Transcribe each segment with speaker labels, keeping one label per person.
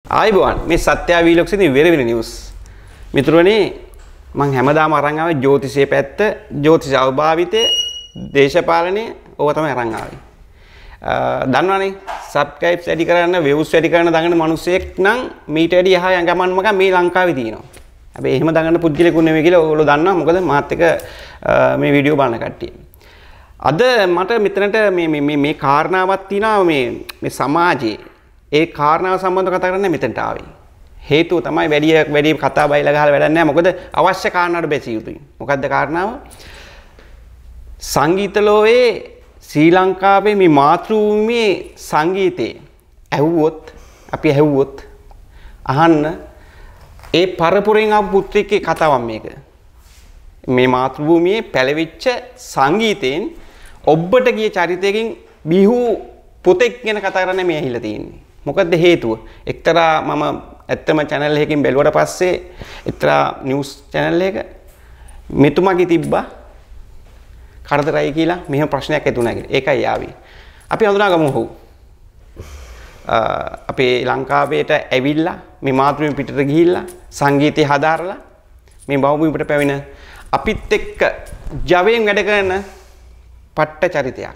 Speaker 1: ආයිබෝන් මේ සත්‍ය වීලොග්ස් ඉතින් වෙරවෙන නිවුස්. මිතුරුනේ මම හැමදාම අරන් ආවේ ජ්‍යොතිෂයේ පැත්ත, ජ්‍යොතිෂ අවභාවිතය, දේශපාලනය ඕවා තමයි අරන් ආවේ. දන්නවනේ සබ්ස්ක්‍රයිබ්ස් වැඩි කරන්න, views වැඩි කරන්න දඟන මිනිස්සෙක් නම් මීට වැඩි යහ යඟමන් මග මේ ලංකාවේ තියෙනවා. හැබැයි එහෙම දඟන පුද්ගලෙකුත් නෙමෙයි කියලා ඔයගොල්ලෝ දන්නවා. මොකද මාත් එක මේ වීඩියෝ බලන කට්ටිය. අද මට මෙතනට මේ කාරණාවක් තියෙනවා මේ සමාජයේ ඒ කාරණාව සම්බන්ධව කතා කරන්න මෙතනට ආවේ. හේතුව තමයි වැඩි කතා බයිලා ගහලා වැඩක් නැහැ. මොකද අවශ්‍ය කාරණාවට බැසිය යුතුයි. මොකද්ද කාරණාව? සංගීත ලෝකයේ ශ්‍රී ලංකාවේ මේ මාතෘභූමියේ සංගීතේ අපි ඇහුවොත් අහන්න ඒ පරපුරෙන් ආපු පුත්‍රයෙක්ගේ කතාවක් මේක. මේ මාතෘභූමියේ පැලවිච්ච සංගීතයෙන් ඔබට ගිය චරිතයකින් බිහු පොතෙක් ගැන කතා කරන්න මේ ඇහිලා තියෙන්නේ. මොකද්ද හේතුව? එක්තරා මම ඇත්තම channel එකකින් බැලුවට පස්සේ එක්තරා news channel එක මෙතුමාගේ තිබ්බා කරදරයි කියලා මෙහෙම ප්‍රශ්නයක් ඇති වුණා කියලා. ඒකයි ආවේ. අපි හඳුනාගමු ඔහු. අපේ ලංකාවේට ඇවිල්ලා මේ මාතෘභූමිය පිටට ගිහිල්ලා සංගීතය හදාරලා මේ බහුභූමියට පැමිණ අපිත් එක්ක ජවයෙන් වැඩ කරන පට්ට චරිතයක්.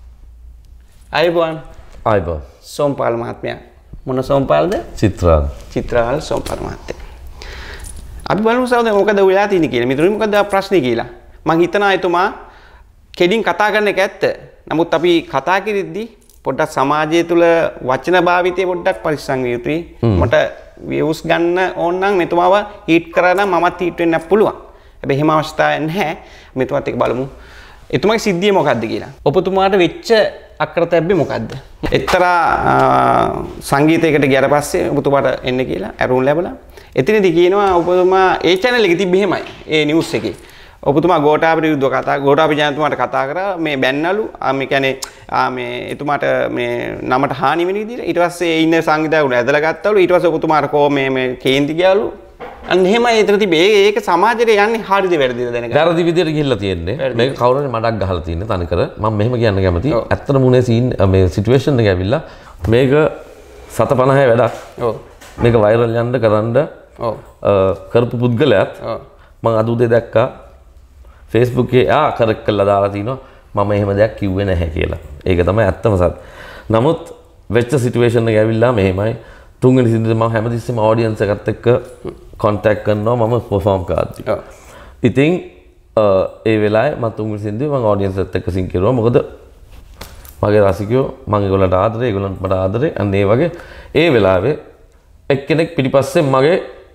Speaker 1: ආයිබෝන්.
Speaker 2: ආයිබෝන්.
Speaker 1: සෝම්පාල් මහත්මයා. මොන සෝම්පාල්ද? චිත්‍රාල් සෝම්පාල් මහත්තයා. අපි බලමු සහෝදරයා මොකද වෙලා තියෙන්නේ කියලා. මිතුරුනි මොකද ප්‍රශ්නේ කියලා. මං හිතනවා එතුමා කෙලින් කතා කරන එක ඇත්ත. නමුත් අපි කතා කරද්දී පොඩ්ඩක් සමාජය තුල වචන භාවිතය පොඩ්ඩක් පරිස්සම් විය යුතුයි. මට views ගන්න ඕන නම් මෙතුමාව හීට් කරා නම් මමත් හීට් වෙන්න පුළුවන්. හැබැයි එහෙම අවස්ථාවක් නැහැ. මෙතුමාත් එක්ක බලමු. එතුමාගේ සිද්ධිය මොකද්ද කියලා. ඔබතුමාට වෙච්ච අක්‍රතැබ්බේ මොකද්ද? එක්තරා සංගීතයකට ගියාට පස්සේ ඔබතුමාට එන්න කියලා ඇරුම් ලැබලා. එතනදී කියනවා ඔබතුමා ඒ channel එකේ තිබ්බ එහෙමයි. ඒ news එකේ. ඔබතුමා ගෝඨාභය විරුද්ධව ගෝඨාභය ජනතුමාට කතා කරා මේ බැන්නලු මේ කියන්නේ මේ එතුමාට මේ නමට හානි වෙන විදිහට ඊට පස්සේ ඉන්න සංගීතයවල ඇදලා ගත්තලු ඊට පස්සේ ඔබතුමාට කෝ මේ කේන්ති ගියාලු අන්න එහෙමයි එතන තිබේ ඒක සමාජයට යන්නේ හරියද වැරදිද දැනගන්න. වැරදි
Speaker 2: විදිහට ගිහිල්ලා තියෙන්නේ. මේක කවුරුහරි මඩක් ගහලා තියෙන්නේ තනිකර. මම මෙහෙම කියන්න කැමතියි. ඇත්තට මුනේ සීන් මේ සිටුේෂන් එක ඇවිල්ලා මේක 750 වැඩක්. ඔව්. මේක වෛරල් යන්න කරන්න ඔව් කරපු පුද්ගලයාත් මම අද උදේ දැක්කා Facebook එකේ කරෙක්ට් කරලා දාලා තිනවා මම එහෙම දෙයක් කිව්වේ නැහැ කියලා. ඒක තමයි ඇත්තම සත්‍ය. නමුත් වෙච්ච සිටුේෂන් එක ඇවිල්ලා මෙහෙමයි තුන්වෙනි සින්දුවේ මම හැමතිස්සෙම ඔඩියන්ස් එකත් එක්ක කොන්ටැක්ට් කරනවා මම පර්ෆෝම් කරද්දි. ඉතින් ඒ වෙලාවේ මම තුන්වෙනි සින්දුවේ මම ඔඩියන්ස් එකත් එක්ක සින් කරුවා. මොකද මගේ රසිකයෝ මම ඒගොල්ලන්ට ආදරේ, ඒගොල්ලන්ට මට ආදරේ. අන්න ඒ වගේ ඒ වෙලාවේ එක්කෙනෙක් පිටිපස්සෙන් මගේ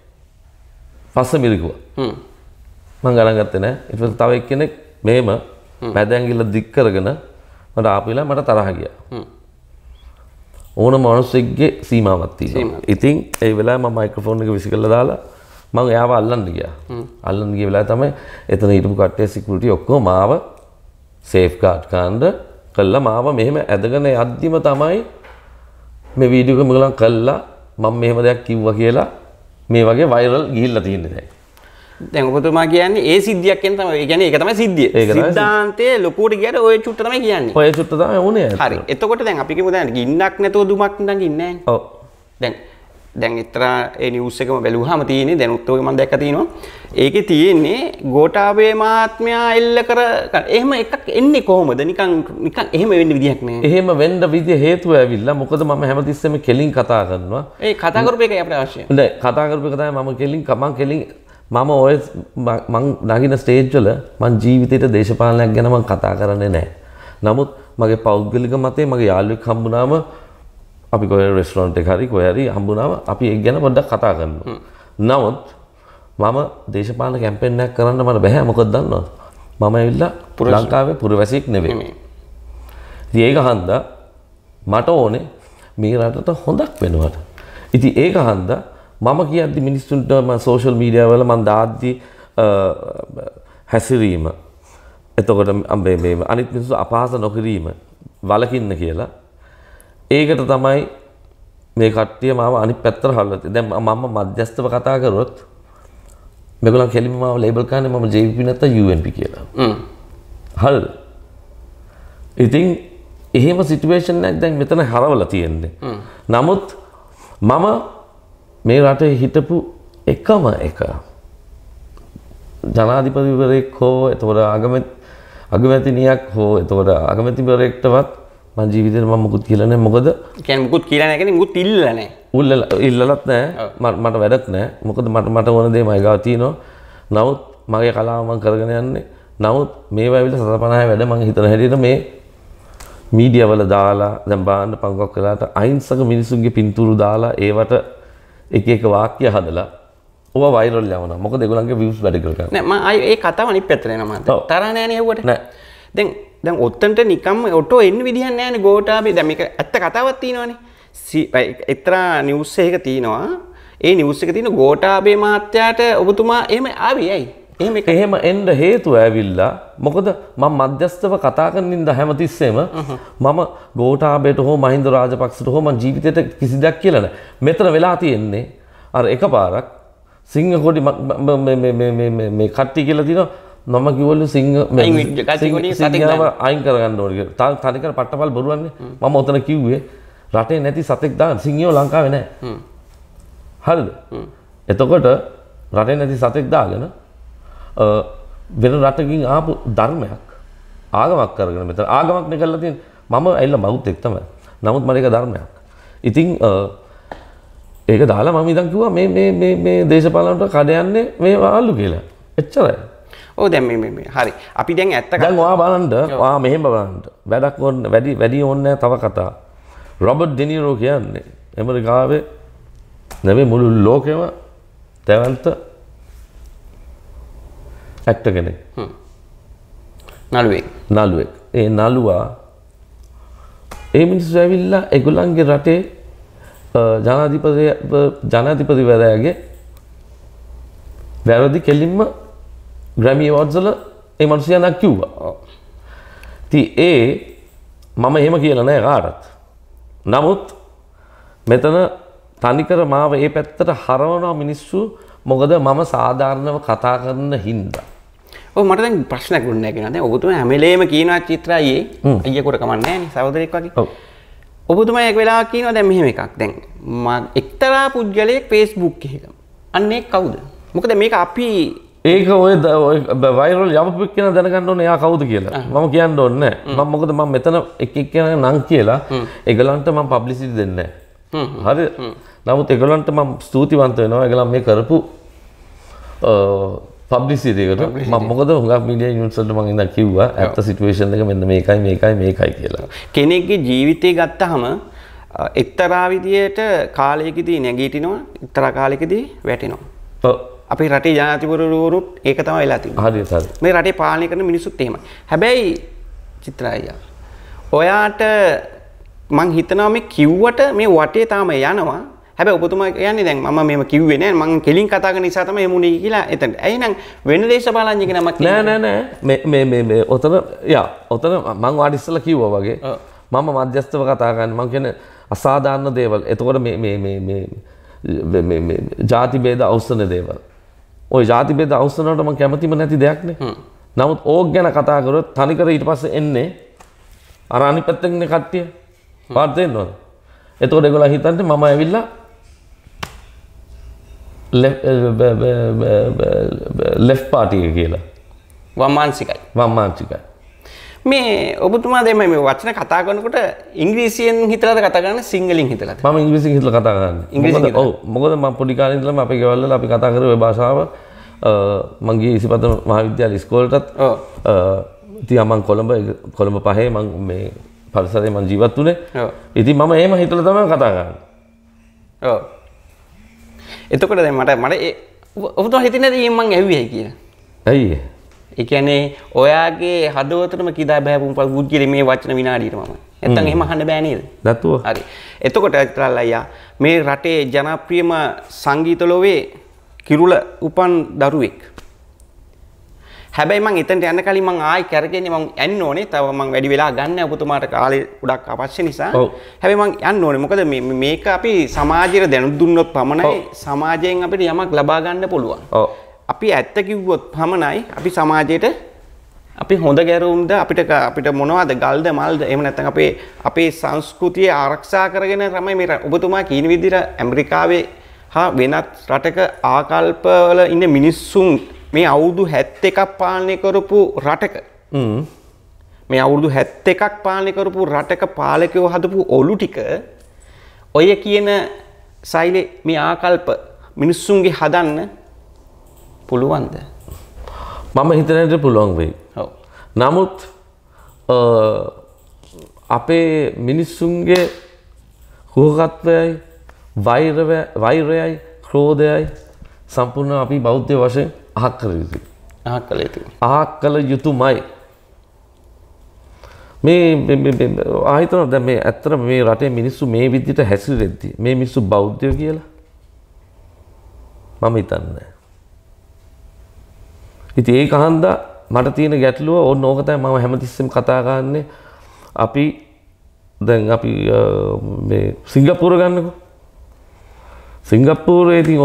Speaker 2: පස්ස මිරිකුවා. මම ගණන් ගත්තේ නැහැ. ඊට පස්සේ තව එක්කෙනෙක් මේම මැද ඇඟිල්ල දික් කරගෙන මට ආපු වෙලාව මට තරහ ගියා. ඕනම මිනිස්සෙක්ගේ සීමාවක් තියෙනවා. ඉතින් ඒ වෙලාවේ මම මයික්‍රොෆෝන් එක විසිකලා දාලා මම එයාව අල්ලන්න ගියා. අල්ලන්න ගිය වෙලාවේ තමයි එතන හිටපු කට්ටිය සිකියුරිටි ඔක්කොම මාව සේෆ් ගාඩ් කාණ්ඩ කළා මාව මෙහෙම ඇදගෙන යද්දිම තමයි මේ වීඩියෝ එක මගලන් කළා මම මෙහෙම දෙයක් කිව්වා කියලා මේ වගේ වෛරල් ගිහිල්ලා තියෙන්නේ දැන්.
Speaker 1: දැන් ඔබතුමා කියන්නේ ඒ සිද්ධියක් කියන තමයි. ඒ කියන්නේ ඒක තමයි සිද්ධිය. සිද්ධාන්තයේ ලොකුවට ගියට ඔය චුට්ට තමයි කියන්නේ.
Speaker 2: ඔය චුට්ට තමයි උනේ.
Speaker 1: හරි. එතකොට දැන් අපි කියමු දැන් ගින්නක් නැතුව දුමක් නගින්නේ නැහැ.
Speaker 2: ඔව්.
Speaker 1: දැන් එක්තරා ඒ නිවුස් එකම බැලුවාම තියෙන්නේ දැනුත් ඔය මම දැක්ක තියෙනවා. ඒකේ තියෙන්නේ ගෝඨාභය මහත්මයා එල්ල කර එහෙම එකක් එන්නේ කොහොමද? නිකන් එහෙම වෙන්න විදියක් නෑ.
Speaker 2: එහෙම වෙන්න විදිය හේතුව ඇවිල්ලා මොකද මම හැමතිස්සෙම කෙලින් කතා කරනවා.
Speaker 1: ඒ කතා කරපු එකයි අපිට අවශ්‍ය.
Speaker 2: නෑ කතා කරපු එක තමයි මම ඔය නගින ස්ටේජ් වල මං ජීවිතේට දේශපාලනයක් ගැන මං කතා කරන්නේ නැහැ. නමුත් මගේ පෞද්ගලික මතේ මගේ යාළුවෙක් හම්බුනාම අපි කොහේ රෙස්ටොරන්ට් එක හරි කොහේ හරි හම්බුනාම අපි ඒක ගැන පොඩ්ඩක් කතා කරනවා. නමුත් මම දේශපාලන කැම්පේන් එකක් කරන්න මට බෑ මොකද දන්නවද? මම ඇවිල්ලා ලංකාවේ පුරවැසියෙක් නෙවෙයි. ඉතින් ඒක හන්දා මට ඕනේ මේ රටට හොඳක් වෙනවට. ඉතින් ඒක හන්දා මම කියද්දි මිනිස්සුන්ට මම සෝෂල් මීඩියා වල මම දාද්දි හැසිරීම එතකොට මේ අනිත් මිනිස්සු අපහාස නොකිරීම වලකින්න කියලා ඒකට තමයි මේ කට්ටිය මාව අනිත් පැත්තට හරවලා තියෙන්නේ. දැන් මම මධ්‍යස්ථව කතා කරොත් මේගොල්ලන් කෙලින්ම මාව ලේබල් කරන්නේ මම JVP නැත්නම් UNP කියලා. හරිද? ඉතින් එහෙම සිටුේෂන් එකක් දැන් මෙතන හරවලා තියෙන්නේ. නමුත් මම මේ රටේ හිටපු එකම එක ජනාධිපතිවරයෙක් හෝ එතකොට අගමැතිනියක් හෝ එතකොට අගමැතිවරයෙක්ටවත් මම ජීවිතේට මම මුකුත් කියලා නැහැ. මොකද
Speaker 1: කියන්නේ මුකුත් කියලා නැහැ කියන්නේ මුකුත් ඉල්ලලා නැහැ.
Speaker 2: ඉල්ලලත් නැහැ. මට වැඩක් නැහැ. මොකද මට ඕන දේ මයි ගාව තියෙනවා. නමුත් මගේ කලාව මම කරගෙන යන්නේ. නමුත් මේවා ඇවිල්ලා 750 වැඩ මම හිතන හැටියට මේ මීඩියා වල දාලා දැන් බාන්න පංගුවක් වෙලාට අහිංසක මිනිසුන්ගේ පින්තූරු දාලා ඒවට එක වාක්‍ය හදලා ඔවා වයිරල් යවනවා. මොකද ඒගොල්ලන්ගේ views වැඩි කරගන්න.
Speaker 1: නෑ මම ඒ කතාව අනිත් පැත්තට එනවා මම. තරහ නෑනේ ඒවට. නෑ. දැන් ඔත්තන්ට නිකම්ම ඔටෝ එන්න විදිහක් නෑනේ ගෝඨාභය. දැන් මේක ඇත්ත කතාවක් තියෙනවානේ. එක්තරා නිවුස් එකක තියෙනවා. ඒ නිවුස් එකේ තියෙන ගෝඨාභය මහත්තයාට ඔබතුමා එහෙම ආවේ ඇයි?
Speaker 2: එහෙම එන්න හේතුව ඇවිල්ලා මොකද මම මධ්‍යස්ථව කතා කරන ඉඳ හැමතිස්සෙම මම ගෝඨාභයට හෝ මහින්ද රාජපක්ෂට හෝ මම ජීවිතේට කිසි දෙයක් කියලා නැහැ. මෙතන වෙලා තියෙන්නේ අර එකපාරක් සිංහ කොඩි මේ කට්ටිය කියලා දිනවා මම කිව්වලු සිංහව අයින් කරගන්න ඕනේ කියලා. තනිකර පට්ටපල් බොරුවන්නේ. මම ඔතන කිව්වේ රටේ නැති සතෙක් දාන්න සිංහයෝ ලංකාවේ නැහැ. හරිද? එතකොට රටේ නැති සතෙක් දාගෙන වෙන රටකින් ආපු ධර්මයක් ආගමක් කරගෙන මෙතන ආගමක් නේ කරලා තියෙන්නේ. මම ඇවිල්ලා බෞද්ධෙක් තමයි. නමුත් මට ඒක ධර්මයක්. ඉතින් ඒක දාලා මම ඉතින් කිව්වා මේ දේශපාලනට කඩ යන්නේ මේ ආලු කියලා. එච්චරයි.
Speaker 1: ඔව් දැන් මේ හරි. අපි දැන් ඇත්ත
Speaker 2: දැන් ඔයා බලන්න ඔයා මෙහෙම බලන්න. වැඩක් ඕන වැඩි ඕනේ තව කතා. රොබර්ට් ඩෙනිරෝ කියන්නේ ඇමරිකාවේ නෙමෙයි මුළු ලෝකෙම තැවන්ත ඇක්ටර් කෙනෙක්. නළුවෙක්. ඒ නළුවා ඒ මිනිස්සු ඇවිල්ලා ඒගොල්ලන්ගේ රටේ ජනාධිපතිවරයාගේ වැරදි කෙලින්ම ග්‍රැමි ඇවෝඩ්ස් වල ඒ මිනිස්සයා නක් කිව්වා. ඉතින් මම එහෙම කියලා නෑ කාටවත්. නමුත් මෙතන තනිකර මාව ඒ පැත්තට හරවනවා මිනිස්සු මොකද මම සාධාරණව කතා කරන හින්දා.
Speaker 1: ඔව් මට දැන් ප්‍රශ්නයක් වුණා කියනවා. දැන් ඔබතුමා හැමලේම කියනවා චිත්‍රා අයියෙකුට කමන්නේ නෑනේ සහෝදරයෙක් වගේ. ඔව්. ඔබතුමා එක වෙලාවක් කියනවා දැන් මෙහෙම එකක්. දැන් එක්තරා පුද්ගලයෙක් Facebook එකක. අන්න ඒක කවුද? මොකද මේක අපි
Speaker 2: ඒක ඔය වයිරල් යවපු කෙනා දැනගන්න ඕනේ එයා කවුද කියලා. මම කියන්න ඕනේ නෑ. මම මොකද මම මෙතන එක කෙනා නම් කියලා ඒගලන්ට මම පබ්ලිසිටි දෙන්නේ නෑ. හරි. නමුත් ඒගොල්ලන්ට මම ස්තුතිවන්ත වෙනවා. ඒගොල්ලන් මේ කරපු පබ්ලිසිටි එකට මම මොකද හුඟක් මීඩියා යුනිට්ස් වලට මම ඉඳන් කිව්වා ඇත්ත සිටුේෂන් එක මෙන්න මේකයි කියලා.
Speaker 1: කෙනෙක්ගේ ජීවිතය ගත්තාම එක්තරා විදියට කාලයකදී නැගිටිනවා එක්තරා කාලයකදී වැටෙනවා.
Speaker 2: ඔව්.
Speaker 1: අපේ රටේ ජනාධිපතිවරුත් ඒක තමයි වෙලා තියෙන්නේ.
Speaker 2: හරියට හරි.
Speaker 1: මේ රටේ පාලනය කරන මිනිස්සුත් එහෙමයි. හැබැයි චිත්‍රා අයියා ඔයාට මං හිතනවා මේ කිව්වට මේ වටේ තාම යනවා. හැබැයි ඔබතුමා කියන්නේ දැන් මම මේව කිව්වේ නෑ මං කෙලින් කතා කරන නිසා තමයි එමුනේ කියලා එතන. ඇයි නම් වෙන දේශපාලඥයෙක් නමක්
Speaker 2: නෑ මේ ඔතන මං වාට ඉස්සලා කිව්වා වගේ මම මධ්‍යස්ථව කතා කරන්නේ මං කියන්නේ අසාධාරණ දේවල්. එතකොට මේ ಜಾති ભેද අවසන දේවල්. ওই ಜಾති ભેද අවසන වලට මං කැමතිම නැති දෙයක් නේ. නමුත් ඕක ගැන කතා කරොත් තනිකර ඊට පස්සේ එන්නේ අර අනිත් පැත්තෙන් නේ කට්ටිය. පාත් දෙන්නවද? එතකොට ඒගොල්ලෝ හිතන්නේ මම ඇවිල්ලා left party එක කියලා. වම්මාංශිකයි.
Speaker 1: මේ ඔබතුමා දැන් මේ වචන කතා කරනකොට ඉංග්‍රීසියෙන් හිතලාද කතා කරන්නේ සිංහලෙන් හිතලාද?
Speaker 2: මම ඉංග්‍රීසියෙන් හිතලා කතා කරන්නේ. ඔව් මොකද මම පොඩි කාලේ ඉඳලම අපේ ගෙවල් වල අපි කතා කරේ ওই භාෂාව. මම ගියේ ඉසිපත මහාවිද්‍යාල ඉස්කෝලේටත්. ඉතින් මම කොළඹ පහේ මම මේ පරිසරයේ මම ජීවත් වුණේ. ඉතින් මම එහෙම හිතලා තමයි කතා කරන්නේ.
Speaker 1: ඔව්. එතකොට දැන් මට ඔබතුමා හිතන්නේ නැති මම ඇහුවේ කියලා.
Speaker 2: ඇයි
Speaker 1: ඒ කියන්නේ ඔයාගේ හදවතටම කිදා බහැපුම් පුද්ගලෙ මේ වචන විනාඩියට මම. නැත්තම් එහෙම අහන්න බෑ නේද?
Speaker 2: නැතුව.
Speaker 1: හරි. එතකොට චිත්‍රාල් අයියා මේ රටේ ජනප්‍රියම සංගීත ලෝවේ කිරුළ උපන් දරුවෙක්. හැබැයි මං එතනට යන්න කලින් මං ආයි කරගෙන මං යන්න ඕනේ. තව මං වැඩි වෙලා ගන්න ඔබතුමාට කාලේ ගොඩක් අවශ්‍ය නිසා. හැබැයි මං යන්න ඕනේ. මොකද මේක අපි සමාජයට දැනුම් දුන්නොත් පමණයි සමාජයෙන් අපිට යමක් ලබා ගන්න පුළුවන්. අපි ඇත්ත කිව්වොත් පමණයි අපි සමාජයට අපි හොඳ ගැරුම්ද අපිට මොනවද ගල්ද මල්ද එහෙම නැත්නම් අපේ සංස්කෘතිය ආරක්ෂා කරගෙන තමයි මේ ඔබතුමා කියන විදිහට ඇමරිකාවේ හා වෙනත් රටක ආකල්පවල ඉන්න මිනිස්සුන් මේ අවුරුදු 71ක් පාලනය කරපු රටක මේ අවුරුදු 71ක් පාලනය කරපු රටක පාලකයෝ හදපු ඔලු ටික ඔය කියන සෛලේ මේ ආකල්ප මිනිස්සුන්ගේ හදන්න පුළුවන්ද?
Speaker 2: මම හිතන්නේ පුළුවන් වෙයි.
Speaker 1: ඔව්.
Speaker 2: නමුත් අපේ මිනිස්සුන්ගේ හුවකත්වයයි වෛරයයි ක්‍රෝධයයි සම්පූර්ණ අපි බෞද්ධ වශයෙන් අහක් කළ යුතුයි. අහක් කළ යුතුමයි. මේ ආහිතන දැන් මේ ඇත්තට මේ රටේ මිනිස්සු මේ විදිහට හැසිරෙද්දි මේ මිනිස්සු බෞද්ධයෝ කියලා මම හිතන්නේ. ඉතින් ඒක හන්දා මට තියෙන ගැටලුව ඕන ඕක තමයි මම හැමතිස්සෙම කතා කරන්නේ. අපි දැන් අපි මේ සිංගප්පූර ගන්නකො. සිංගප්පූරේ ඉතින්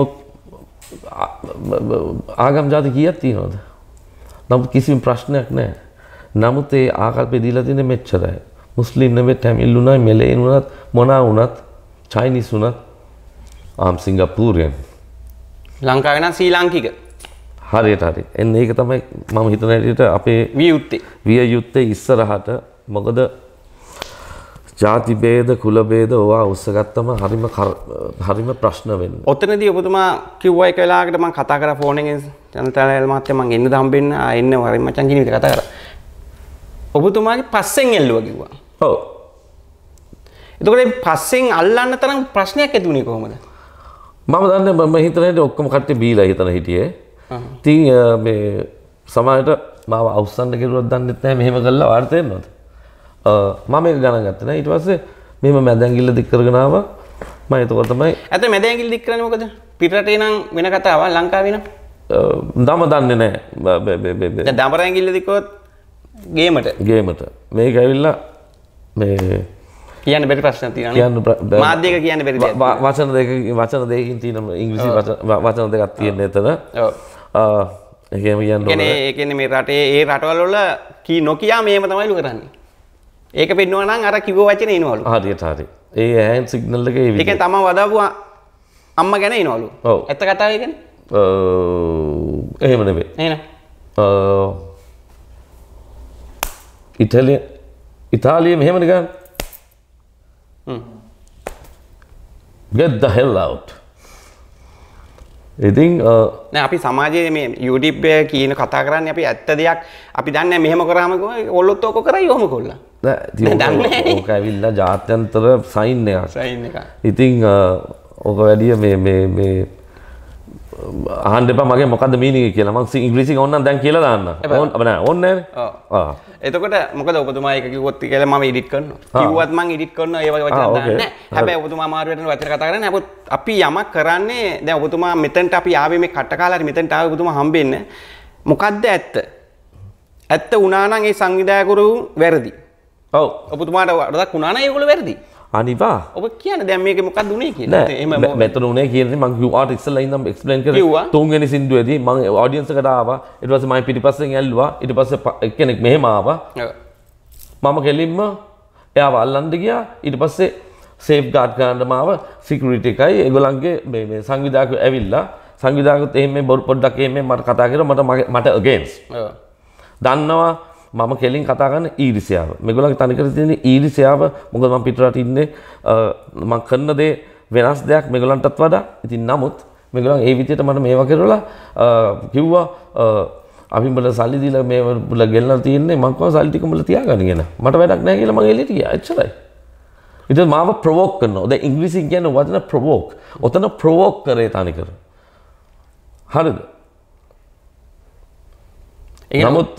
Speaker 2: ආගම් ජාති කීයක් තියෙනවද? නමුත් කිසිම ප්‍රශ්නයක් නැහැ. නමුත් ඒ ආකල්පෙ දීලා තියෙන්නේ මෙච්චරයි. මුස්ලිම් නෙමෙයි තමිල් උනයි මෙලේන් උනත් මොනා උනත් චයිනීස් උනත් ආම් සිංගප්පූරියන්.
Speaker 1: ලංකාවේ නම් ශ්‍රී ලාංකික.
Speaker 2: හරියට හරි. එන්න ඒක තමයි මම හිතන හැටියට අපේ විය යුත්තේ ඉස්සරහට. මොකද ජාති ભેද කුල ભેද ඕවා උස්සගත්තම හරිම ප්‍රශ්න වෙන්නේ.
Speaker 1: ඔතනදී ඔබතුමා කිව්වා එක වෙලාවකට මම කතා කරා ෆෝන් එකෙන් ජනතාවල් මහත්තයා මම එන්න හම්බෙන්න එන්න වරින් මචං කියන විදිහට කතා කරා. ඔබතුමාගේ පස්සෙන් එල්ලුවා කිව්වා.
Speaker 2: ඔව්.
Speaker 1: එතකොට මේ පස්සෙන් අල්ලන්න තරම් ප්‍රශ්නයක් ඇති වුණේ කොහොමද?
Speaker 2: මම දන්නේ මම හිතන්නේ ඔක්කොම කට්ටිය බීලා හිතන හිටියේ. ඉතින් මේ සමාජයට මාව අවුස්සන්න කෙරුවක් දන්නෙත් නැහැ මෙහෙම කළා වාර්ත වෙනවද? මම ඒක ගණන් ගත්තේ නැහැ. ඊට පස්සේ මෙහෙම මැදැඟිල්ල දික් කරගෙන ආවා. මම එතකොට තමයි
Speaker 1: ඇත්ත මැදැඟිල්ල දික් කරන්නේ මොකද? පිටරටේ නම් වෙන කතාවක් ලංකාවේ නම්
Speaker 2: දම දන්නේ නැහැ.
Speaker 1: දැන් දමරැඟිල්ල දික්කොත් ගේමට මේක ඇවිල්ලා මේ කියන්න බැරි ප්‍රශ්නයක් තියෙනවා. මාධ්‍යක කියන්න බැරි දෙයක්.
Speaker 2: වචන දෙකකින් තියෙන ඉංග්‍රීසි වචන දෙකක් තියෙන එතන. ඔව්. ඒකම කියන්නේ
Speaker 1: ඒ කියන්නේ මේ රටේ ඒ රටවල් වල කී නොකියා මේම තමයිලු කරන්නේ. ඒක පෙන්නවා නම් අර කිව්ව වචනේ එනවලු.
Speaker 2: හරියට හරි. ඒ හෑන්ඩ් සිග්නල් එක ඒ විදිහට.
Speaker 1: ඒකෙන් තමන් වදාපු අම්මා ගැන එනවලු.
Speaker 2: ඔව්.
Speaker 1: ඇත්ත කතාව ඒකනේ.
Speaker 2: එහෙම නෙවෙයි.
Speaker 1: එහෙනම්
Speaker 2: ඉතාලිය මෙහෙම නිකන් get the hell out. ඉතින්
Speaker 1: නෑ අපි සමාජයේ මේ YouTube එක කියන කතා කරන්නේ අපි ඇත්ත දෙයක් අපි දන්නේ මෙහෙම කරාම ඔල්ලොත් ඕක කරයි ඔහම කොල්ලා.
Speaker 2: නෑ ඕක ඇවිල්ලා ජාත්‍යන්තර සයින් එකක්. ඉතින් ඕක වැඩිය මේ අහන්න එපා මගේ මොකද්ද මීනින් එක කියලා. මම ඉංග්‍රීසියෙන් ඕනනම් දැන් කියලා දාන්න. නෑ ඕනේ නෑනේ.
Speaker 1: ඔව්. එතකොට මොකද ඔබතුමා ඒක කිව්වොත් කියලා මම එඩිට් කරනවා. කිව්වත් මම එඩිට් කරනවා ඒ වගේ වචන දාන්නේ නැහැ. හැබැයි ඔබතුමා මාරුවට වචන කතා කරන්නේ නැහැ. අපි යමක් කරන්නේ දැන් ඔබතුමා මෙතනට අපි ආවේ මේ කට්ටකාලා හරි මෙතනට ආවේ ඔබතුමා හම්බෙන්න. මොකද්ද ඇත්ත? ඇත්ත වුණා නම් ඒ සංවිධායකවරු වැරදි.
Speaker 2: ඔව්.
Speaker 1: ඔබතුමාට වරදක් වුණා නම් ඒගොල්ලෝ වැරදි.
Speaker 2: අනිවා.
Speaker 1: ඔබ කියන්නේ දැන් මේක මොකක්ද උනේ කියලා.
Speaker 2: එහෙම මෙතන උනේ කියන්නේ මම කිව්වාට ඉස්සෙල්ලා ඉඳන් එක්ස්ප්ලেইন කරේ. තුන්වෙනි සින්දුවේදී මම ඔඩියන්ස් එකට ආවා. ඊට පස්සේ මම පිටිපස්සෙන් ඇල්ලුවා. ඊට පස්සේ එක්කෙනෙක් මෙහෙම ආවා. මම කෙලින්ම එයාව අල්ලන්න ගියා. ඊට පස්සේ සේෆ් ගාඩ් ගන්න මාව සිකියුරිටි එකයි ඒගොල්ලන්ගේ මේ සංවිධායකයෝ ඇවිල්ලා සංවිධායකයෝත් එහෙම මේ පොඩ්ඩක් එහෙම මට කතා කරා මට අගේන්ස්ට්. දන්නවා මම කෙලින් කතා කරන ඊර්ෂ්‍යාව. මේගොල්ලන්ගේ තනිකර තියෙන ඊර්ෂ්‍යාව මොකද මම පිටරට ඉන්නේ මම කරන දේ වෙනස් දෙයක් මේගොල්ලන්ටත් වඩා. ඉතින් නමුත් මේගොල්ලන් ඒ විදිහට මට මේවා කරලා කිව්වා අපි උඹලා සල්ලි දීලා මේ උඹලා ගෙල්ලලා තියෙන්නේ මම කිව්වා සල්ලි ටික උඹලා තියාගන්න කියන. මට වැඩක් නැහැ කියලා මම එළියට ගියා. එච්චරයි. ඊට මාව ප්‍රොවෝක් කරනවා. දැන් ඉංග්‍රීසියෙන් කියන්නේ වචන ප්‍රොවෝක්. ඔතන ප්‍රොවෝක් කරේ තනිකර. හරිද? නමුත්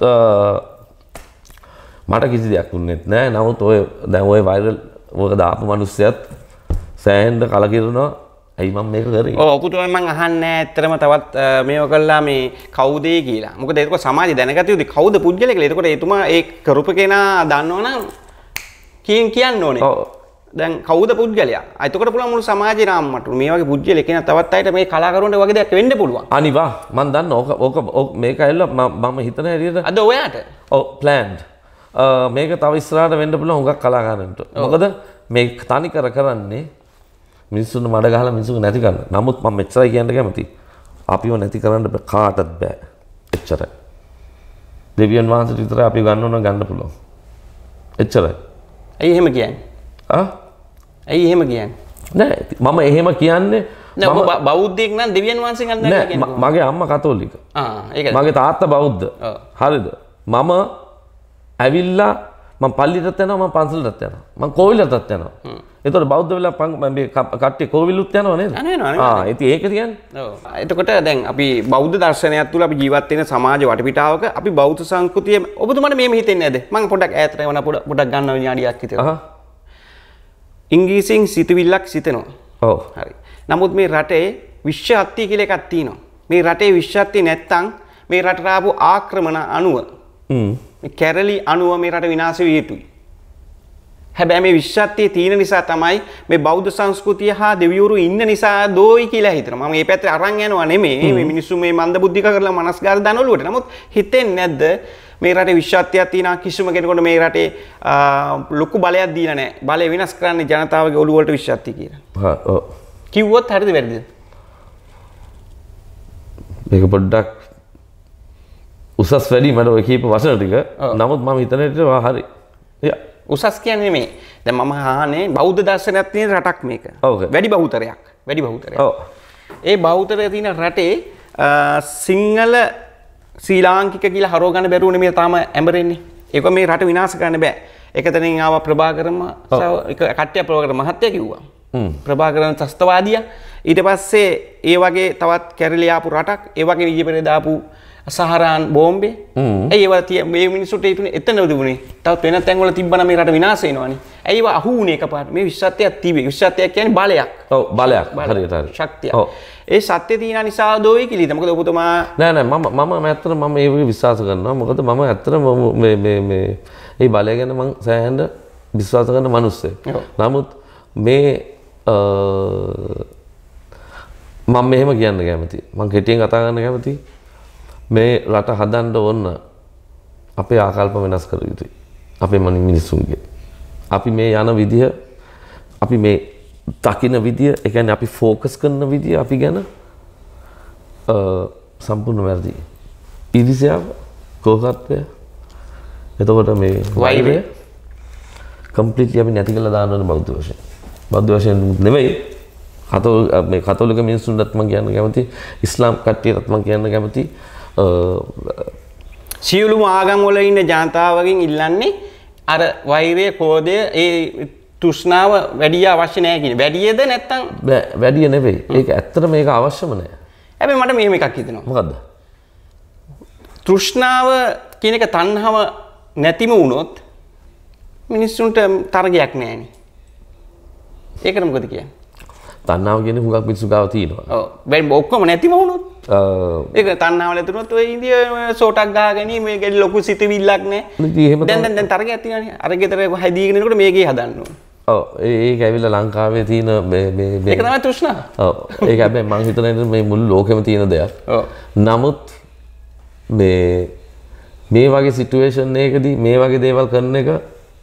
Speaker 2: මට කිසි දෙයක් වුණෙත් නෑ. නමුත් ඔය දැන් ඔය වයිරල් ඔක දාපු මිනිස්සයත් සෑහෙන්න කලකිරනවා. ඇයි මම මේක කරේ?
Speaker 1: ඔව් ඔබතුමා මම අහන්නේ ඇත්තටම තවත් මේව කළා මේ කවුද කියලා. මොකද ඒක සමාජය දැනගත යුතුයි කවුද පුද්ගලයා කියලා. ඒකට එතුමා ඒ කරපු කෙනා දන්නවනම් කියන්න ඕනේ. ඔව්. දැන් කවුද පුද්ගලයා? එතකොට පුළුවන් මුළු සමාජේ නාමමට මේ වගේ පුද්ගලෙක් කෙනා තවත් අයට මේ කලාකරුවන්ට වගේ දෙයක් වෙන්න පුළුවන්.
Speaker 2: අනිවා මම දන්නවා. ඕක මේක ඇවිල්ලා මම හිතන හැටියට
Speaker 1: අද ඔයාට
Speaker 2: ඔව් ප්ලෑන්ඩ් මේක තව ඉස්සරහට වෙන්න පුළුවන් හුඟක් කලාකාරයන්ට. මොකද මේ තනිකර කරන්නේ මිනිස්සුන්ට මඩ ගහලා මිනිස්සුන්ව නැති කරන්න. නමුත් මම මෙච්චරයි කියන්න කැමතියි. අපිව නැති කරන්න කාටවත් බෑ. එච්චරයි. දෙවියන් වහන්සේට විතරයි අපි ගන්න ඕන ගන්න පුළුවන්. එච්චරයි.
Speaker 1: ඇයි එහෙම කියන්නේ? ඇයි එහෙම කියන්නේ?
Speaker 2: නෑ මම එහෙම කියන්නේ
Speaker 1: නෑ බෞද්ධයෙක් නම් දෙවියන් වහන්සේ ගන්න නැහැ කියන්නේ.
Speaker 2: මගේ අම්මා කතෝලික.
Speaker 1: ඒකයි.
Speaker 2: මගේ තාත්තා බෞද්ධ. හරිද? මම ඇවිල්ලා මම පල්ලියටත් යනවා මම පන්සලටත් යනවා. මම කෝවිලටත් යනවා. ඒතකොට බෞද්ධ වෙලා මේ කට්ටිය කෝවිලුත් යනවා නේද?
Speaker 1: යනවා.
Speaker 2: ඉතින් ඒක කියන්නේ.
Speaker 1: ඔව්. එතකොට දැන් අපි බෞද්ධ දර්ශනයක් තුල අපි ජීවත් වෙන සමාජ වටපිටාවක අපි බෞද්ධ සංස්කෘතිය ඔබතුමාට මේම හිතෙන්නේ නැද්ද? මම පොඩ්ඩක් ඈතට යවන පොඩ්ඩක් ගන්න විනාඩියක් විතර. ඉංග්‍රීසියෙන් සිතුවිල්ලක් සිතනවා.
Speaker 2: ඔව්.
Speaker 1: හරි. නමුත් මේ රටේ විශ්වශක්තිය කියලා එකක් තියෙනවා. මේ රටේ විශ්වශක්තිය නැත්තම් මේ රටට ආපු ආක්‍රමණ අණුව මේ කැරලි අණුව මේ රට විනාශ විය යුතුයි. හැබැයි මේ විශ්වශක්තිය තියෙන නිසා තමයි මේ බෞද්ධ සංස්කෘතිය හා දෙවිවරු ඉන්න නිසා දෝයි කියලා හිතනවා. මම මේ පැත්තේ අරන් යනවා නෙමෙයි. මේ මිනිස්සු මේ මන්දබුද්ධික කරලා මනස්ගාර දනවලුවට. නමුත් හිතෙන්නේ නැද්ද මේ රටේ විශ්වශක්තියක් තියෙනවා කිසිම කෙනෙකුට මේ රටේ ලොකු බලයක් දීලා නැහැ. බලය විනාශ කරන්නේ ජනතාවගේ ඔළුව වලට විශ්වශක්තිය කියලා.
Speaker 2: ඔව්.
Speaker 1: කිව්වොත් හරිද වැරදිද?
Speaker 2: මේක පොඩ්ඩක් උසස් වැඩි මට ඔය කීප වචන ටික. නමුත් මම හිතන විදිහට හරි.
Speaker 1: උසස් කියන්නේ නෙමෙයි. දැන් මම අහන්නේ බෞද්ධ දර්ශනයක් තියෙන රටක් මේක. වැඩි බහුතරයක්. වැඩි බහුතරයක්. ඔව්. ඒ බහුතරය තියෙන රටේ සිංහල ශ්‍රී ලාංකික කියලා හරව ගන්න බැරුව නෙමෙයි තාම ඇඹරෙන්නේ. ඒක මේ රට විනාශ කරන්න බෑ. එකතනින් ආවා ප්‍රභාකරම කට්ටිය ප්‍රභාකර මහත්තයා කිව්වා. ප්‍රභාකරන් ත්‍රස්තවාදියා. ඊට පස්සේ ඒ වගේ තවත් කැරලි ආපු රටක් ඒ වගේ ඊජිප්තේ දාපු සහරාන් බෝම්බේ. ඇයි ඒවා මේ මිනිස්සුන්ට හිතුනේ එතනද තිබුණේ? තවත් වෙන තැන් වල තිබ්බනම් මේ රට විනාශ වෙනවනේ. ඇයි ඒවා අහුුනේ එකපාරට? මේ විශ්වත්වයක් තිබේ. විශ්වත්වයක් කියන්නේ බලයක්.
Speaker 2: ඔව් බලයක්. හරියට හරි.
Speaker 1: ශක්තිය. ඒ සත්‍ය තියෙන නිසා දෝයි කියලා. මොකද ඔබතුමා
Speaker 2: නෑ මම ඇත්තට මම ඒ වගේ විශ්වාස කරනවා. මොකද මම ඇත්තට මේ මේ බලය ගැන මම සෑහෙන විශ්වාස කරන මිනිස්සෙක්. නමුත් මේ මම මෙහෙම කියන්න කැමතියි. මම කෙටියෙන් කතා කරන්න කැමතියි. මේ රට හදන්න ඕන අපේ ආකල්ප වෙනස් කර යුතුයි. අපේ මිනිස්සුන්ගේ. අපි මේ යන විදිය, අපි මේ දකින්න විදිය, ඒ කියන්නේ අපි ફોකස් කරන විදිය අපි ගැන සම්පූර්ණ වැරදි. ඉරිසියාව, කෝකත්වය, එතකොට මේ වෛරය කම්ප්ලීට්ලි අපි නැති කරලා දාන්න ඕන බෞද්ධ වශයෙන්. බෞද්ධ වශයෙන් නෙමෙයි මේ කතෝලික මිනිස්සුන්ටත් මම කියන්න කැමතියි. ඉස්ලාම් කට්ටියටත් මම කියන්න කැමතියි.
Speaker 1: සියලුම ආගම් වල ඉන්න ජනතාවගෙන් ඉල්ලන්නේ අර වෛරය, කෝධය, ඒ තෘෂ්ණාව වැඩි අවශ්‍ය නැහැ කියන. වැඩියද නැත්තම්
Speaker 2: වැඩිය නෙවෙයි. ඒක ඇත්තට මේක අවශ්‍යම නැහැ.
Speaker 1: හැබැයි මට මෙහෙම එකක් හිතෙනවා.
Speaker 2: මොකද්ද?
Speaker 1: තෘෂ්ණාව කියන එක තණ්හාව නැතිම වුණොත් මිනිස්සුන්ට තරගයක් නැහැනේ. ඒකට මොකද කියන්නේ?
Speaker 2: තණ්හාව කියන්නේ හුඟක් මිනිස්සු ගාව තියෙනවා.
Speaker 1: ඔව්. බැරි ඔක්කොම නැතිම වුණොත් ඒක තණ්හාව නැතුනොත් ඔය ඉන්දිය සෝටක් ගහගෙන මේක ලොකු සිතවිල්ලක් නැහැ. දැන් තරගයක් තියෙනවානේ. අර ගෙදර හැදීගෙන එනකොට මේකේ හදන්න ඕන.
Speaker 2: ඔව්. ඒක ඇවිල්ලා ලංකාවේ තියෙන මේ
Speaker 1: ඒක තමයි තෘෂ්ණාව.
Speaker 2: ඔව්. ඒක හැබැයි මම හිතන මේ මුළු ලෝකෙම තියෙන දෙයක්. ඔව්. නමුත් මේ වගේ සිටුේෂන් එකකදී මේ වගේ දේවල් කරන එක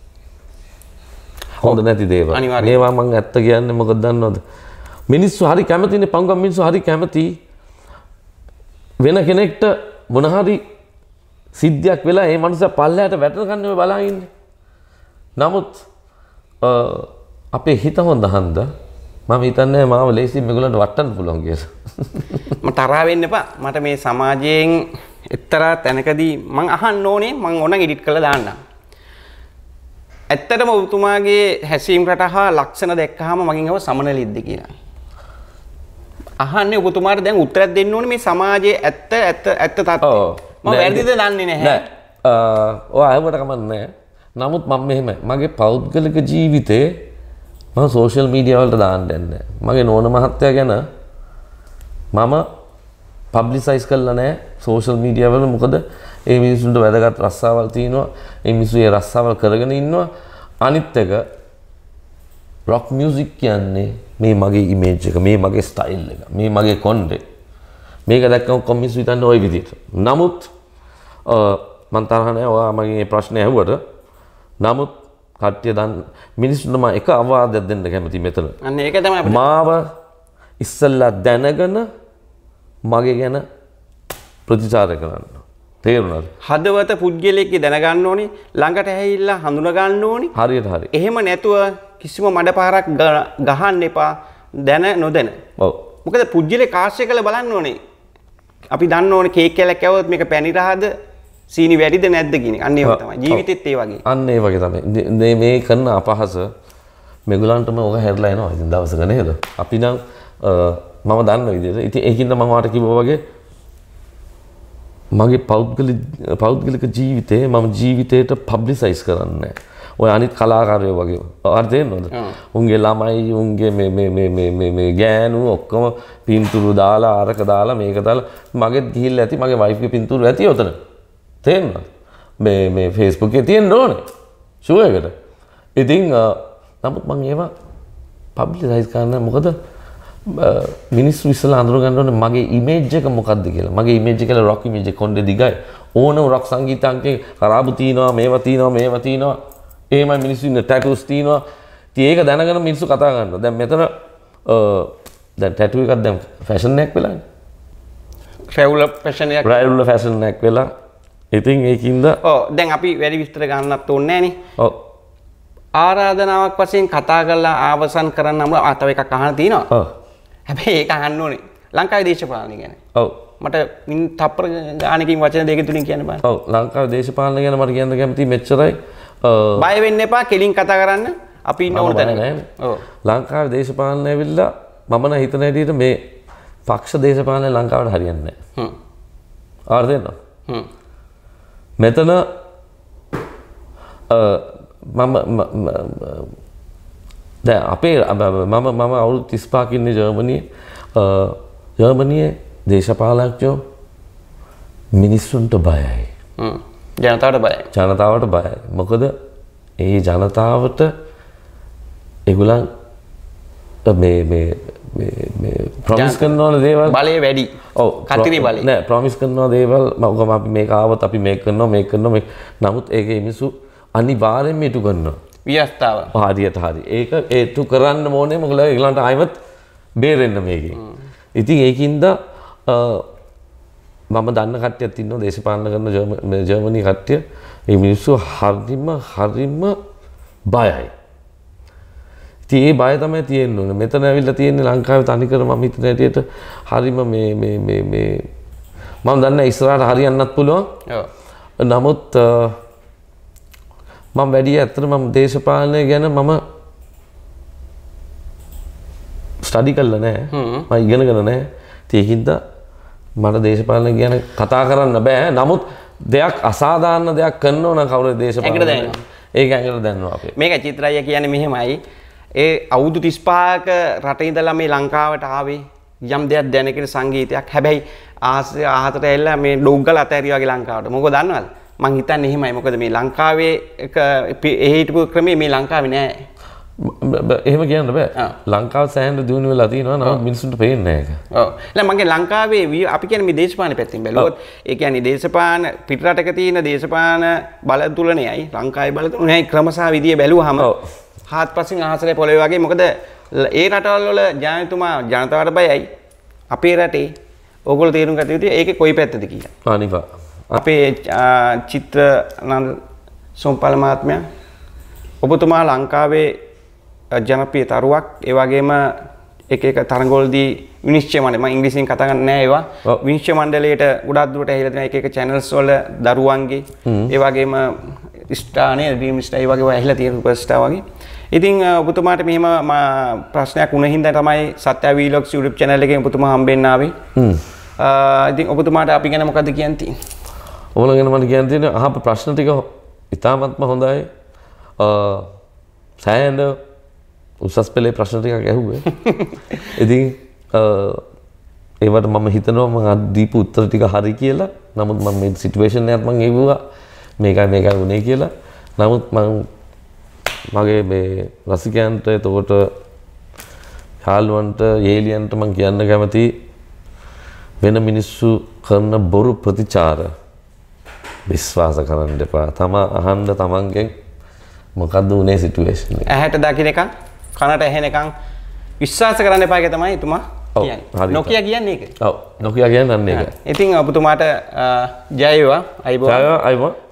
Speaker 2: හොඳ නැති දේවල්. මේවා මම ඇත්ත කියන්නේ මොකද දන්නවද? මිනිස්සු හරි කැමතිනේ, පංගම් මිනිස්සු හරි කැමති වෙන කෙනෙක්ට මොන හරි සිද්ධියක් වෙලා ඒ මනුස්සයා පල්ලයට වැටෙනකන් ඔය බලන් ඉන්නේ. නමුත් අපේ හිත හොඳ හන්ද මම හිතන්නේ මාව ලේසියෙන් මේගොල්ලන්ට වටන්න පුළුවන් කියලා.
Speaker 1: මම තරහ වෙන්න එපා. මට මේ සමාජයෙන් එක්තරා තැනකදී මම අහන්න ඕනේ, මම ඕනනම් එඩිට් කරලා දාන්නම්. ඇත්තටම ඔබතුමාගේ හැසිරීම රටා ලක්ෂණ දැක්කහම මගෙන් අහුව සමනලිද්ද කියලා. අහන්නේ ඔබතුමාට දැන් උත්තරයක් දෙන්න ඕනේ මේ සමාජයේ ඇත්ත තත්ත්වය. මම වැරදිද දන්නේ නැහැ.
Speaker 2: ඔය අයවට කමන්නේ. නමුත් මම මෙහෙම මගේ පෞද්ගලික ජීවිතේ මම සෝෂල් මීඩියා වලට දාන්න යන්නේ. මගේ නෝන මහත්තයා ගැන මම පබ්ලිසයිස් කරලා නැහැ සෝෂල් මීඩියා වල. මොකද ඒ මිනිස්සුන්ට වැදගත් රස්සාවල් තියෙනවා. ඒ මිනිස්සු ඒ රස්සාවල් කරගෙන ඉන්නවා. අනිත් එක රොක් මියුසික් කියන්නේ මේ මගේ ඉමේජ් එක, මේ මගේ ස්ටයිල් එක, මේ මගේ කොන්ඩේ. මේක දැක්කම කොමිස් හිතන්නේ ওই විදිහට. නමුත් මම තරහ නැහැ ඔයා මගේ මේ ප්‍රශ්නේ ඇහුවට. නමුත් කට්ටිය දන්න මිනිස්සුන්ට මම එක අවවාදයක් දෙන්න කැමතියි මෙතන.
Speaker 1: අන්න ඒක තමයි අපිට
Speaker 2: මාව ඉස්සල්ලා දැනගෙන මගේ ගැන ප්‍රතිචාර කරන්න. තේරුණාද?
Speaker 1: හදවත පුද්ගලයෙක් දැනගන්න ඕනේ, ළඟට ඇහිලා හඳුනා ගන්න ඕනේ.
Speaker 2: හරියට හරි.
Speaker 1: එහෙම නැතුව කිසිම මඩපාරක් ගහන්න එපා දැන නොදැන.
Speaker 2: ඔව්.
Speaker 1: මොකද පුද්ගලයා කාශ්‍ය කළ බලන්න ඕනේ. අපි දන්න ඕනේ කේක් කෑල්ලක් කෑවොත් මේක පැණි රහද සීනි වැඩිද නැද්ද කියන එක. අන්න ඒක තමයි. ජීවිතෙත් ඒ වගේ.
Speaker 2: අන්න ඒ වගේ තමයි. මේ කරන අපහාස මෙගොල්ලන්ටම ඔක හැරලා එනවා ඉතින් දවසක නේද? අපි නම් මම දන්න විදිහට ඉතින් ඒකින්ද මම වාට කිව්වා වගේ මගේ පෞද්ගලික ජීවිතේ මම ජීවිතේට පබ්ලිසයිස් කරන්නේ නැහැ. ඔය අනිත් කලාකාරයෝ වගේ. හරි තේරෙනවද? උන්ගේ ළමයි උන්ගේ මේ ගෑනු ඔක්කොම පින්තූරු දාලා අරක දාලා මේක දාලා මගෙත් ගිහිල්ලා ඇති මගේ වයිෆ්ගේ පින්තූරු ඇති උතන. තේරෙනවද? මේ Facebook එකේ තියෙන්න ඕනේ. ෂුවර් එකට. ඉතින් නමුත් මම ඒවා පබ්ලිසයිස් කරන්න මොකද මිනිස්සු ඉස්සලා අඳුර ගන්න ඕනේ මගේ ඉමේජ් එක මොකක්ද කියලා. මගේ ඉමේජ් එක කියලා රොක් ඉමේජ් එක කොණ්ඩේ දිගයි. ඕනම රොක් සංගීතඥයෙක් කරාබු තියනවා මේවා තියනවා. එහෙමයි මිනිස්සු ඉන්න ටැටූස් තියනවා. ඉතින් ඒක දැනගෙන මිනිස්සු කතා කරනවා. දැන් මෙතන දැන් ටැටූ එකක් දැන් ෆැෂන් එකක් වෙලානේ. රැවුල ෆැෂන් එකක් වෙලා. ඉතින් ඒකින්ද
Speaker 1: දැන් අපි වැඩි විස්තර ගන්නත් ඕනේ නෑනේ.
Speaker 2: ඔව්.
Speaker 1: ආරාධනාවක් වශයෙන් කතා කරලා ආවසන් කරන්න නම් තව එකක් අහන්න තියෙනවා.
Speaker 2: ඔව්.
Speaker 1: හැබැයි ඒක අහන්න ඕනේ. ලංකාවේ දේශපාලනය ගැන.
Speaker 2: ඔව්.
Speaker 1: මට තප්පර ගානකින් වචන දෙක තුලින් කියන්න බෑ.
Speaker 2: ඔව් ලංකාවේ දේශපාලනය ගැන මට කියන්න කැමතියි මෙච්චරයි.
Speaker 1: බය වෙන්න එපා කෙලින් කතා කරන්න. අපි ඉන්න ඕන තැන.
Speaker 2: ඔව්. ලංකාවේ දේශපාලනය ඇවිල්ලා මම නම් හිතන හැටියට මේ පක්ෂ දේශපාලනය ලංකාවට හරියන්නේ නැහැ. ආර්දේන. මෙතන දැන් අපේ මම අවුරුදු 35ක් ඉන්නේ ජර්මනියේ දේශපාලකයෝ මිනිස්සුන්ට බයයි. ජනතාවට බයයි. මොකද ඒ ජනතාවට ඒගොල්ලන් මේ ප්‍රොමිස් කරනවා දේවල්
Speaker 1: බලය වැඩි.
Speaker 2: ඔව්
Speaker 1: කතිරි බලය.
Speaker 2: නෑ ප්‍රොමිස් කරනවා දේවල් මම අපි මේක ආවොත් අපි මේක කරනවා නමුත් ඒකේ මිනිස්සු අනිවාර්යෙන්ම ඉටු කරනවා.
Speaker 1: වියස්තාව.
Speaker 2: හරියට හරි. ඒක ඒටු කරන්න ඕනේ මොකද ඒගොල්ලන්ට ආයෙත් බේරෙන්න මේකේ. ඉතින් ඒකින්ද මම දන්න කට්ටියක් ඉන්නවා දේශපාලන කරන ජර්මනි කට්ටිය. ඒ මිනිස්සු හරිම බයයි. ඉතින් ඒ බය තමයි තියෙන්න ඕනේ. මෙතන ඇවිල්ලා තියෙන්නේ ලංකාවේ තනිකර මම හිතන හැටියට හරිම මේ මම දන්නේ ඉස්සරහට හරියන්නත් පුළුවන්.
Speaker 1: ඔව්.
Speaker 2: නමුත් මම වැඩි ඇත්තට මම දේශපාලනය ගැන මම ස්ටඩි කරලා නැහැ. මම ඉගෙනගෙන නැහැ. ඒකින්ද මට දේශපාලනය ගැන කතා කරන්න බෑ. නමුත් දෙයක් අසාධාරණ දෙයක් කරනවා නම් කවුරුද දේශපාලනය ඒක ඇඟට දැනනවා අපේ.
Speaker 1: මේක චිත්‍රාය කියන්නේ මෙහෙමයි. ඒ අවුරුදු 35ක රටේ ඉඳලා මේ ලංකාවට ආවේ යම් දෙයක් දැනගෙන සංගීතයක්. හැබැයි ආහතට ඇවිල්ලා මේ ඩොග්ගල අතෑරිය වගේ ලංකාවට. මොකද දන්නවද? මං හිතන්නේ එහෙමයි. මොකද මේ ලංකාවේ හිටපු ක්‍රමේ මේ ලංකාවේ නෑ.
Speaker 2: එහෙම කියන්න බෑ. ලංකාව සෑහෙන දියුණු වෙලා තියෙනවා. නමුත් මිනිස්සුන්ට පේන්නේ නෑ ඒක.
Speaker 1: ඔව්. නෑ මගේ ලංකාවේ අපි කියන්නේ මේ දේශපාලන පැත්තෙන් බැලුවොත් ඒ කියන්නේ දේශපාලන පිටරටක තියෙන දේශපාලන බල තුලනයයි ලංකාවේ බල තුලනයයි ක්‍රම සහ විදිය බැලුවාම හාත්පසින් අහසලේ පොළවේ වගේ. මොකද ඒ රටවල් වල ජනතුමා ජනතාවට බයයි. අපේ රටේ ඕගොල්ලෝ තේරුම් ගත යුතුයි ඒකේ කොයි පැත්තද කියලා.
Speaker 2: අනිවා.
Speaker 1: අපේ චිත්‍රානන්ද සෝම්පාල මහත්මයා ඔබතුමා ලංකාවේ ජනප්‍රිය තරුවක් ඒ වගේම එක තරඟවලදී විනිශ්චය මණ්ඩල මම ඉංග්‍රීසියෙන් කතා කරන්නේ නැහැ ඒවා විනිශ්චය මණ්ඩලයට ගොඩක් දුරට ඇහිලා තියෙන එක channels වල දරුවන්ගේ ඒ වගේම ස්ටාර්නේ ඩ්‍රීම් ස්ටාර් ඒ වගේ ඒවා ඇහිලා තියෙන සුපර් ස්ටාර් වගේ. ඉතින් ඔබතුමාට මෙහෙම ප්‍රශ්නයක් වුණ හින්දා තමයි සත්‍ය වීලොග්ස් YouTube channel එකේ ඔබතුමා හම්බෙන්න ආවේ. ඉතින් ඔබතුමාට අපි ගැන මොකද්ද කියන්න තියෙන්නේ?
Speaker 2: ඕන ගැන මට කියන්න තියෙන්නේ අහපු ප්‍රශ්න ටික ඉතාමත්ම හොඳයි. සෑහෙන උසස් පෙළේ ප්‍රශ්න ටිකක් ඇහුවේ. ඉතින් ඒවට මම හිතනවා මම දීපු උත්තර ටික හරි කියලා. නමුත් මම මේ සිටුේෂන් එකත් මම එවුවා මේකයි වුනේ කියලා. නමුත් මම මගේ මේ රසිකයන්ට එතකොට යාළුවන්ට යේලියන්ට මම කියන්න කැමති වෙන මිනිස්සු කරන බොරු ප්‍රතිචාර විශ්වාස කරන්න එපා. තම අහන්න තමන්ගෙන් මොකද්ද උනේ සිටුේෂන් එක?
Speaker 1: ඇහැට දකින්න එක කනට ඇහෙන එකන් විශ්වාස කරන්න එපා කියලා තමයි එතුමා කියන්නේ. නොකියා කියන්නේ ඒක.
Speaker 2: ඔව් නොකියා කියන්නේ අන්න ඒක.
Speaker 1: ඉතින් ඔබතුමාට ජය වේවා. අයිබෝන්.
Speaker 2: ජය වේවා අයිබෝන්.